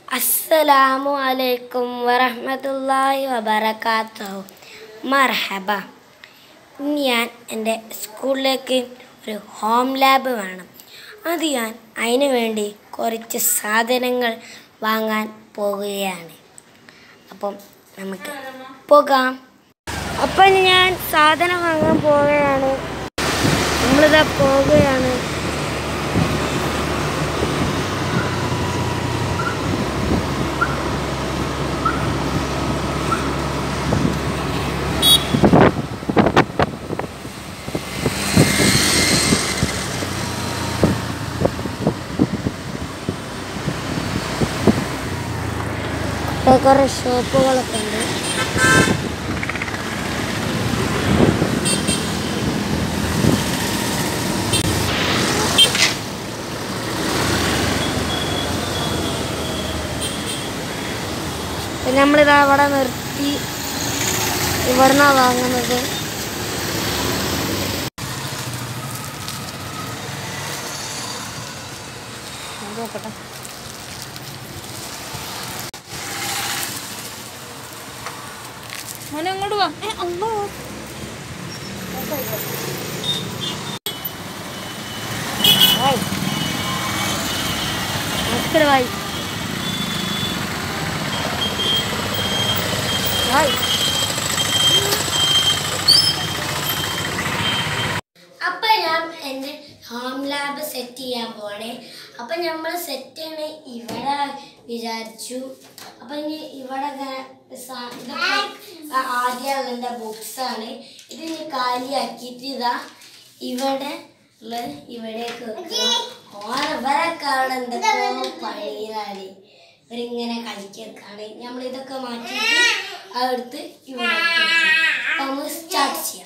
അസ്സലാമു അലൈക്കും വറഹ്മത്തുള്ളാഹി വബറകാതുഹു. മർഹബ. ഇന്ന് ഞാൻ എൻ്റെ സ്കൂളിലേക്ക് ഒരു ഹോം ലാബ് വേണം. ഞാൻ അതിന് വേണ്ടി കുറച്ച് സാധനങ്ങൾ വാങ്ങാൻ പോകുകയാണ്. അപ്പം നമുക്ക് പോകാം. അപ്പം ഞാൻ സാധനം വാങ്ങാൻ പോവുകയാണ്. നമ്മളിതാ പോവുകയാണ്. കുറേ ഷോപ്പുകളൊക്കെ ഉണ്ട്. നമ്മളിതാ അവിടെ നിർത്തി ഇവിടുന്നാ വാങ്ങുന്നത്. നോക്കട്ടെ. മോനെ അങ്ങോട്ട് വാ. അമ്മോ വായി അപ്പം ഞാൻ എൻ്റെ ഹോം ലാബ് സെറ്റ് ചെയ്യാൻ പോണേ. അപ്പം നമ്മൾ സെറ്റ് ചെയ്യണ ഇവിടെ വിചാരിച്ചു. അപ്പം ഇനി ഇവിടെ ആദ്യമുള്ള എൻ്റെ ബുക്സാണ്. ഇത് ഇനി കാലിയാക്കിയിട്ട് ഇതാ ഇവിടെ ഇവിടേക്ക് വെക്കുക. ഇവരൊക്കെ അവിടെ എന്തൊക്കെയോ പണിയിലാണ്. ഇവരിങ്ങനെ കളിക്കാണ്. നമ്മളിതൊക്കെ മാറ്റിയിട്ട് അതെടുത്ത് ഇവിടെ നമുക്ക് സ്റ്റാർട്ട് ചെയ്യാം.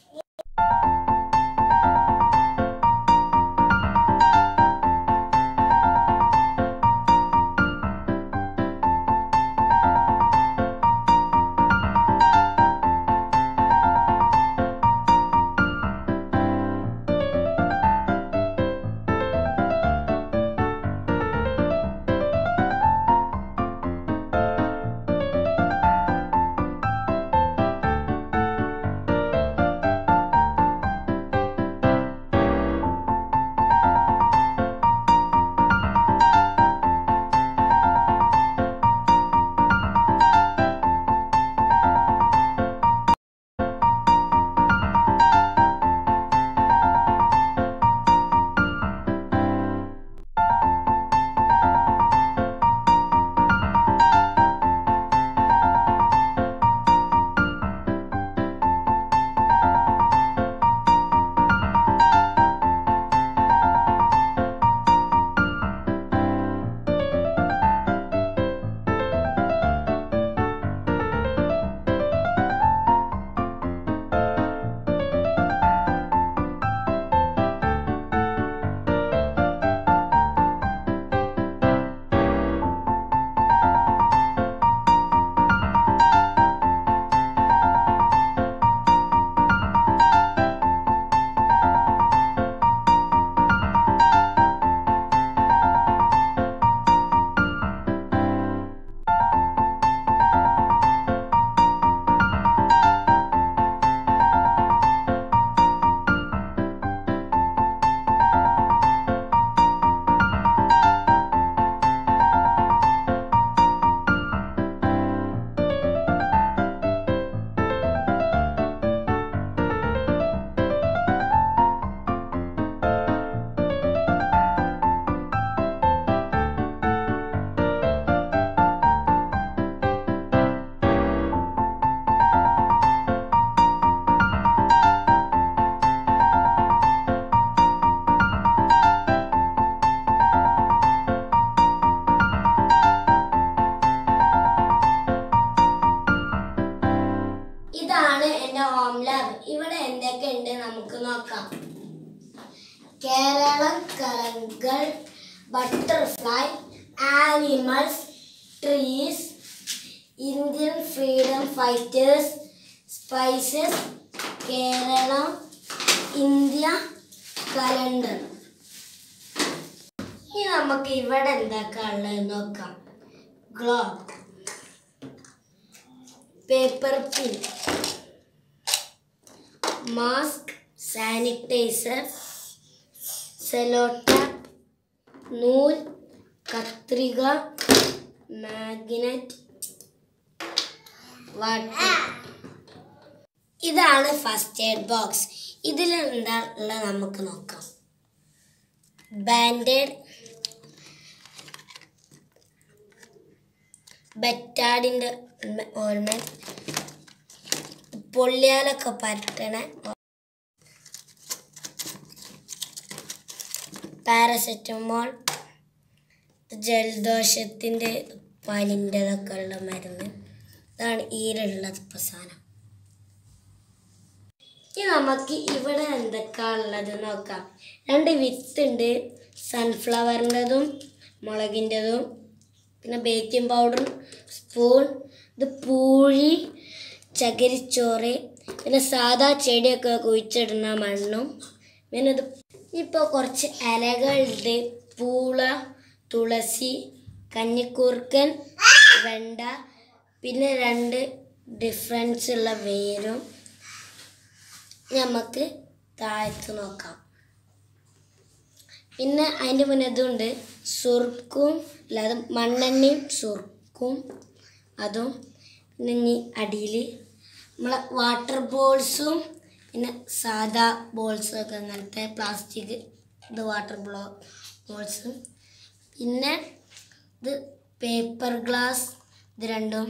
ഇതാണ് എൻ്റെ ഹോം ലാബ്. ഇവിടെ എന്തൊക്കെ ഉണ്ട് നമുക്ക് നോക്കാം. കേരളം കളങ്ങൾ, butterfly, animals, trees, Indian freedom fighters, spices, Keralam, India, calendar. ഇനി നമുക്ക് ഇവിടെ എന്തൊക്കെ ഉള്ളത് നോക്കാം. glove, paper pin, mask, sanitizer, cello tap, നൂൽ, കത്രിക, മാഗ്നറ്റ്, വാട്ടർ. ഇതാണ് ഫസ്റ്റ് എയ്ഡ് ബോക്സ്. ഇതിൽ എന്താ ഉള്ളത് നമുക്ക് നോക്കാം. ബാൻഡേഡ്, ബെറ്റാഡിൻ്റെ ഓൾമെന്റ്, പൊള്ളിയാലൊക്കെ പറ്റണ പാരസെറ്റമോൾ, ജലദോഷത്തിൻ്റെ പനിൻ്റെതൊക്കെ ഉള്ള മരുന്ന്. ഇതാണ് ഇതിലുള്ളത് ഇപ്പോൾ സാധനം. ഇനി നമുക്ക് ഇവിടെ എന്തൊക്കെയാണ് ഉള്ളത് നോക്കാം. 2 വിത്തുണ്ട്, സൺഫ്ലവറിൻ്റെതും മുളകിൻ്റെതും, പിന്നെ ബേക്കിംഗ് പൗഡർ, സ്പൂൺ, ഇത് പൂഴി, ചകിരിച്ചോറ്, പിന്നെ സാധാ ചെടിയൊക്കെ കുഴിച്ചിടുന്ന മണ്ണും, പിന്നെ ഇത് ഇപ്പോൾ കുറച്ച് ഇലകളുണ്ട്. പൂള, തുളസി, കഞ്ഞിക്കൂർക്കൻ, വെണ്ട, പിന്നെ 2 ഡിഫറൻസ് ഉള്ള വേരും. നമുക്ക് താഴത്ത് നോക്കാം. പിന്നെ അതിൻ്റെ മുന്നേ ഇതുണ്ട്, സുർക്കും, അല്ലാതെ മണ്ണെണ്ണയും സുർക്കും അതും. പിന്നെ ഇനി അടിയിൽ നമ്മളെ വാട്ടർ ബോൾസും, പിന്നെ സാധാ ബോൾസൊക്കെ അങ്ങനത്തെ പ്ലാസ്റ്റിക് ഇത് വാട്ടർ ബോൾസും. പിന്നെ ഇത് പേപ്പർ ഗ്ലാസ്, ഇത് രണ്ടും.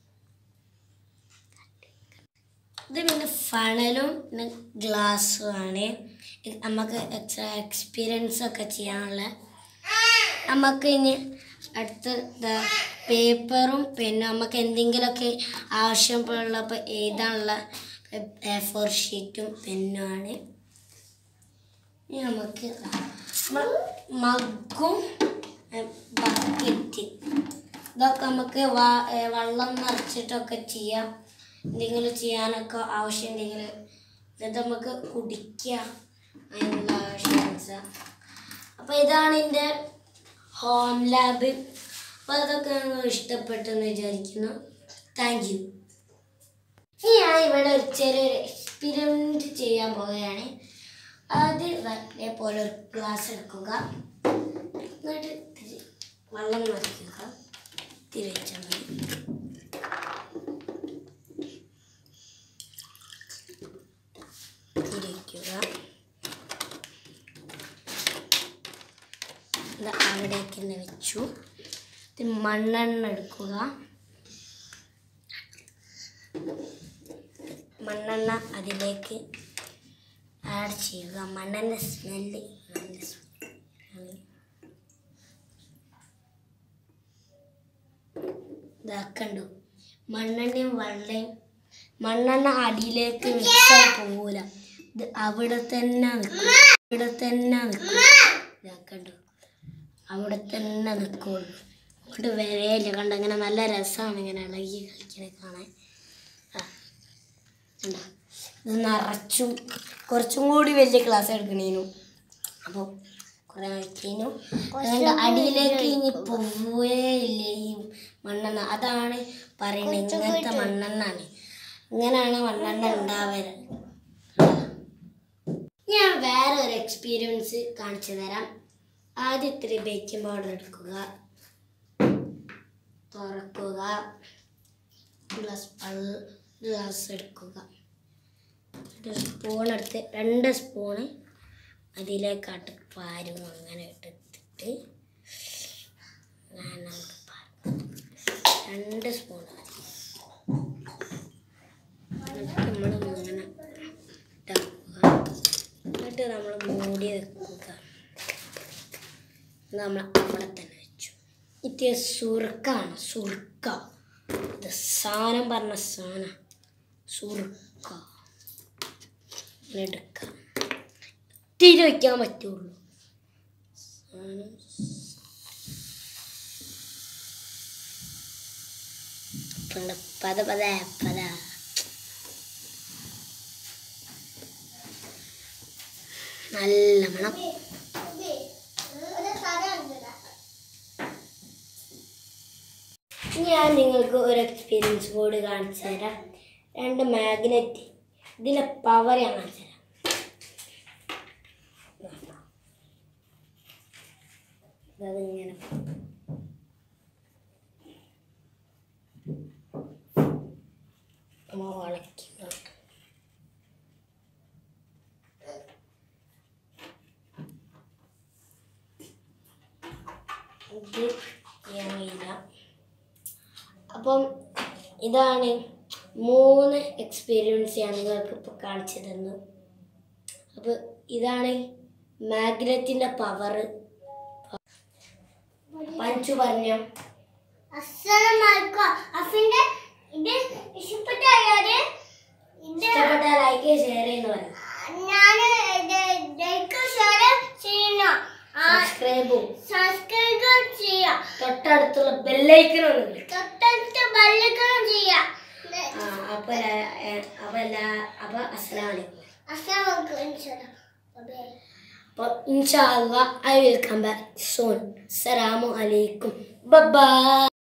ഇത് പിന്നെ ഫണലും പിന്നെ ഗ്ലാസ്സും ആണ്. നമുക്ക് എക്സ്ട്രാ എക്സ്പീരിയൻസ് ഒക്കെ ചെയ്യാനുള്ള. നമുക്ക് ഇനി അടുത്ത പേപ്പറും പിന്നെ നമുക്ക് എന്തെങ്കിലുമൊക്കെ ആവശ്യമുള്ളപ്പോൾ എഴുതാനുള്ള A4 ഷീറ്റും പെന്നുമാണ്. ഇനി നമുക്ക് മഗ്ഗും ബക്കറ്റ് ഇതൊക്കെ നമുക്ക് വെള്ളം നിറച്ചിട്ടൊക്കെ ചെയ്യാം. എന്തെങ്കിലും ചെയ്യാനൊക്കെ ആവശ്യമുണ്ടെങ്കിൽ ഇത് നമുക്ക് കുടിക്കുക, അതിനുള്ള ആവശ്യം. അപ്പോൾ ഇതാണ് എൻ്റെ ഹോം ലാബ്. അപ്പോൾ അതൊക്കെ നിങ്ങൾ ഇഷ്ടപ്പെട്ടെന്ന് വിചാരിക്കുന്നു. Thank you. ഇനി ഞാൻ ഇവിടെ ഒരു ചെറിയൊരു എക്സ്പെരിമെൻറ്റ് ചെയ്യാൻ പോവുകയാണ്. അതേപോലെ ഒരു ഗ്ലാസ് എടുക്കുക, എന്നിട്ട് വെള്ളം നിറയ്ക്കുക, തിരിച്ചാൽ മതി. അവിടേക്ക് തന്നെ വെച്ചു. മണ്ണെണ്ണ എടുക്കുക, മണ്ണെണ്ണ അതിലേക്ക് ആഡ് ചെയ്യുക. മണ്ണെണ്ണ സ്മെല്ല് നല്ല ഇതാക്കണ്ടു. മണ്ണെണ്ണയും വെള്ളയും മണ്ണെണ്ണ അടിയിലേക്ക് മിക്സായി പോകൂല, ഇത് അവിടെ തന്നെ നിൽക്കും, ഇവിടെ തന്നെ നിൽക്കും. ഇതാക്കണ്ടു, അവിടെ തന്നെ നിൽക്കുള്ളൂ, അങ്ങോട്ട് വരെയില്ല. കണ്ട ഇങ്ങനെ നല്ല രസമാണ് ഇങ്ങനെ ഇളകി കളിക്കണേ കാണാൻ. ഇത് നിറച്ചും കുറച്ചും കൂടി വലിയ ക്ലാസ് എടുക്കണേനു. അപ്പോൾ കുറേ വയ്ക്കേനു. അടിയിലേക്ക് ഇനി പോവേ ഇല്ല ഈ മണ്ണെണ്ണ. അതാണ് പറയുന്നത്, ഇങ്ങനത്തെ മണ്ണെണ്ണാണ്, ഇങ്ങനെയാണ് മണ്ണെണ്ണ ഉണ്ടാവരുത്. ഞാൻ വേറെ ഒരു എക്സ്പീരിയൻസ് കാണിച്ചു തരാം. ആദ്യം ഇത്തിരി ബേക്കിംഗ് പൗഡർ എടുക്കുക, തുറക്കുക, ഗ്ലാസ് എടുക്കുക, സ്പൂൺ എടുത്ത് 2 സ്പൂണ് അതിലേക്കാട്ട് പാരും. അങ്ങനെ എടുത്തിട്ട് 2 സ്പൂൺ നമ്മൾ ഇങ്ങനെ ഇട്ടാക്കുക. എന്നിട്ട് നമ്മൾ മൂടി വെക്കുക. നമ്മൾ അവിടെ തന്നെ വെച്ചു. ഇത് സുർക്കാണ്, സുർക്ക. ഇത് സാധനം പറഞ്ഞ സാധനം സുർക്ക. എടുക്കാം, ഇത്തിരി വയ്ക്കാൻ പറ്റുള്ളൂ. പത പത പത നല്ല മണം. ഞാൻ നിങ്ങൾക്ക് ഒരു എക്സ്പീരിയൻസ് ബോർഡ് കാണിച്ചു തരാം. 2 മാഗ്നറ്റ്, ഇതിൻ്റെ പവർ ഞാൻ കാണിച്ചു തരാം. അതിങ്ങനെ വളയ്ക്കുക. ഇത് ഞാനില്ല. അപ്പം ഇതാണ് 3 എക്സ്പീരിയൻസ് ഞാൻ നിങ്ങൾക്ക് ഇപ്പോൾ കാണിച്ചു തന്നു. അപ്പോൾ ഇതാണ് മാഗ്നറ്റിൻ്റെ പവർ. പഞ്ചു പറഞ്ഞു. ഇഷ്ടപ്പെട്ട ലൈക്ക് ഷെയർ ചെയ്യുന്ന പറഞ്ഞു. സബ്സ്ക്രൈബ് ചെയ്യാം. തൊട്ടടുത്തുള്ള ബെല്ലൈക്കനും ചെയ്യാം. അപ്പൊ അസ്സലാമലൈക്കും. Inshallah, I will come back soon. Assalamu alaikum. Bye bye.